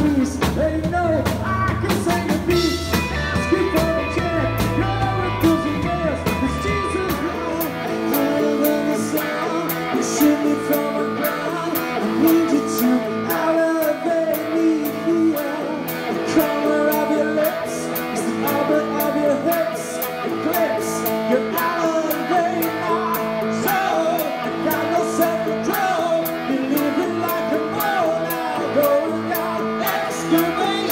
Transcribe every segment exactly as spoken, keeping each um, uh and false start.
peace. They know I can sing a beat. Asking for a check, your enthusiasm. Cause Jesus Lord, higher than the sun. You shoot me from the ground. I need you to elevate me here. The color of your lips is the orbit of your hips. Eclipse, you elevate my soul. I got no self-control. You're living like a mole now. Going out excavation.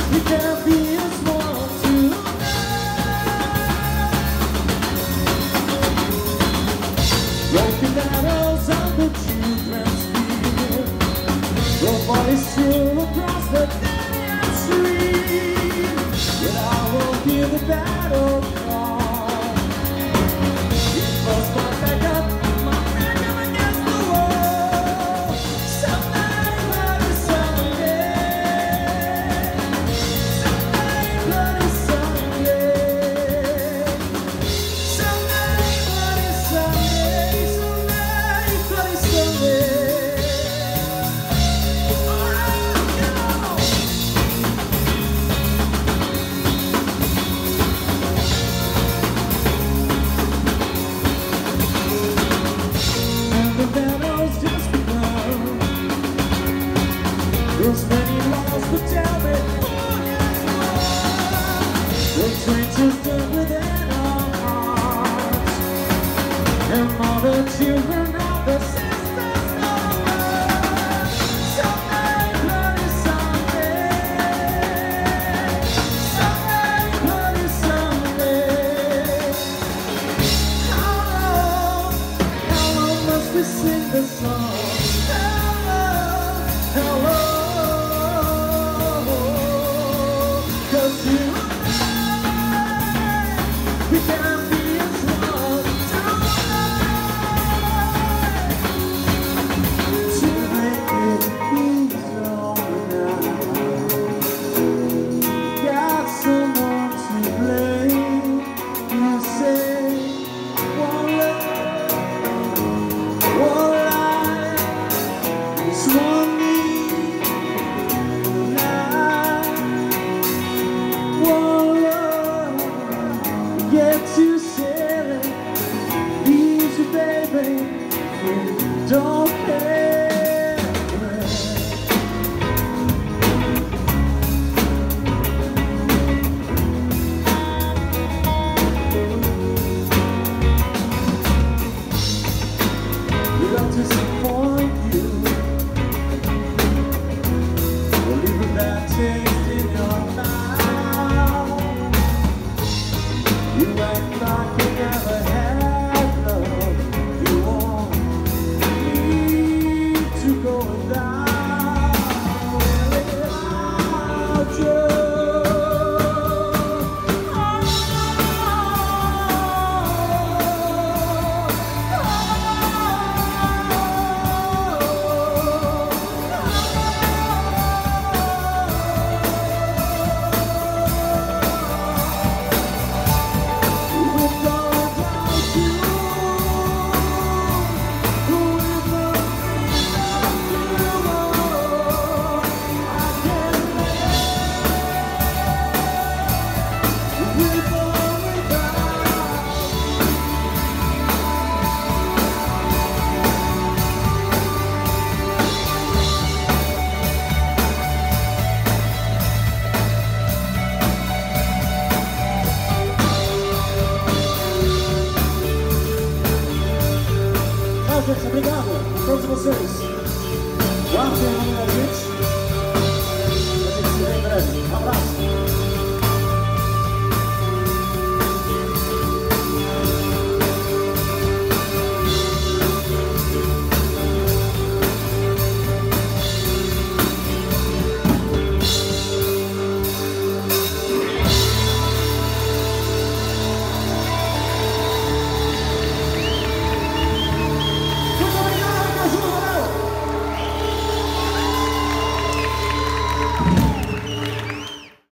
You can't be as one tonight. Broken battles on the children's field. Your body's still across the dead street. Yet I will hear the battle call. It must my back up, my back up against the wall. Somebody bloody someday. Somebody bloody someday. Somebody bloody someday. Somebody bloody someday. And the battle's just begun. There's many laws, but tell me who has won? The trenches.